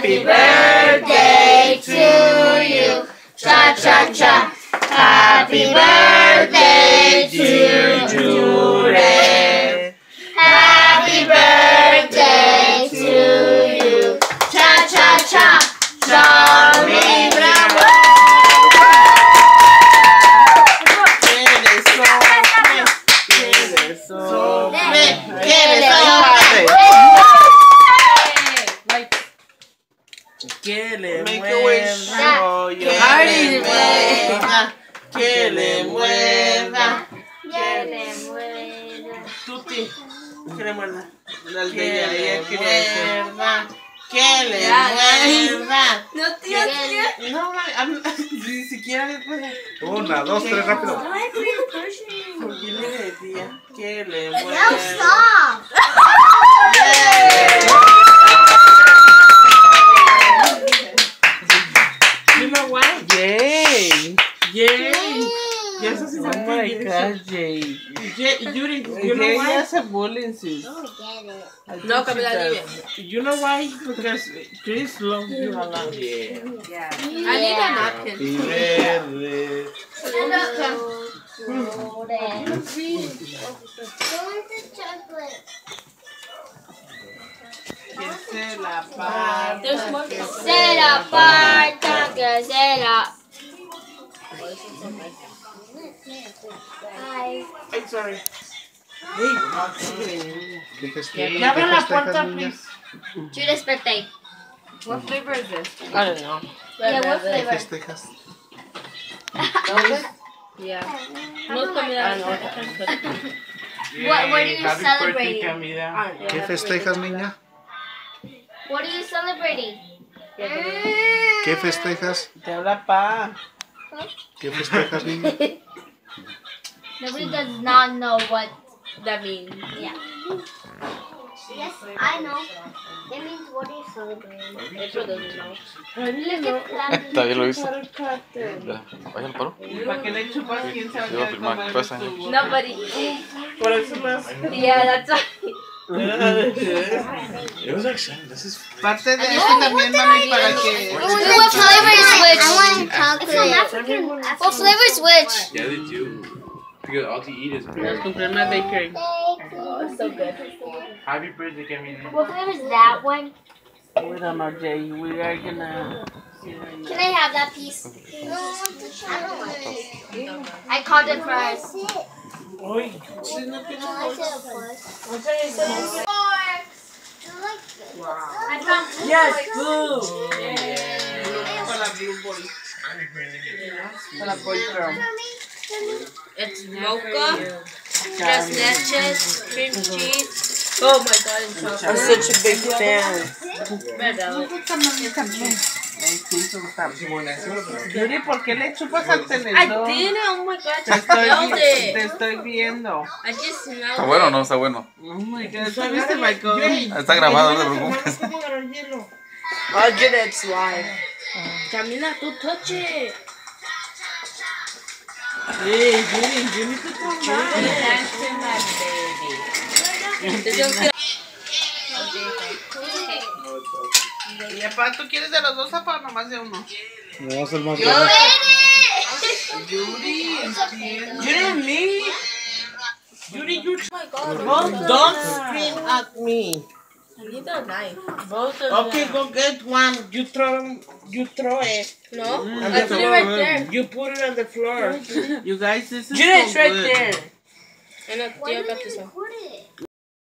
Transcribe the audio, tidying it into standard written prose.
Happy birthday to you. Cha cha cha. Happy birthday to Jude. Happy birthday to you. Cha cha cha. Charlie Bravo. Que le mueva, que le mueva, que le mueva. Tuti, que le mueva. Que le mueva, que le mueva. No, tío, No, ni siquiera le puede. 1, 2, 3, rápido. Porque le decía que le mueva. You know why? Yay! Yay! Yes, oh my God, Jay. Yuri, you know why? That's a bullying, sis. No, Camila, leave it. You know why? Because Chris loves you a lot. Yeah. I need a napkin. Verde. Que se la parta. There's more. Se la parta, que se la. I'm sorry. ¿Qué Que abran la puerta, please. Judas' birthday. What flavor is this? I don't know. Yeah, what ¿Qué flavor? festejas? Yeah. Most Camila. What are you celebrating? ¿Qué festejas, niña? What are you celebrating? ¿Qué festejas? Te habla pa. ¿Qué festejas, niña? Nobody does not know what That means. Yeah. Yes, I know. It means what are you celebrating? April doesn't know. Está bien, lo hizo. Vaya, ¿lo paró? ¿Para qué le chupas? ¿Quién se va a Iba a quedar firmar, con pasa. el Nobody. Por eso más. Yeah, that's why. It was actually, this is Parte de esto también, mami, para que... What flavor is which? I want chocolate. What flavor is which? yeah, they do. Because all to eat is Nos compré una bakery. Oh, it's so good. Happy birthday, Camila. What flavor is that one? We don't know, Jay. We are gonna see right now. Can I have that piece? I don't want it. I called it first. Uy, si no tiene bolsa. Yes, blue. Para la blue boy. Para la boy girl. It's mocha, tres leches, cream cheese. Oh my god, it's chocolate. I'm such a big fan. Yuri, ¿por qué le chupas al I tenedor? didn't. Oh my god, Te I smelled te it. estoy viendo. I just smelled ¿Está bueno o no? Está bueno. Oh my God, ¿sabes de Michael? Está grabado, no te preocupes. Oh, Janet's live. Camila, tú touch it. Hey, Jimmy, tú Y aparte, ¿tú quieres de los dos o para nomás de uno? No va a ser más Yo- grande. Yuri, entiende. Me? Yuri, you Oh my god. don't scream at me. I need a knife. Okay, go get one. You throw it. No? On I the put it right floor. there. You put it on the floor. You guys, this is It's so right good. there. And I got this one.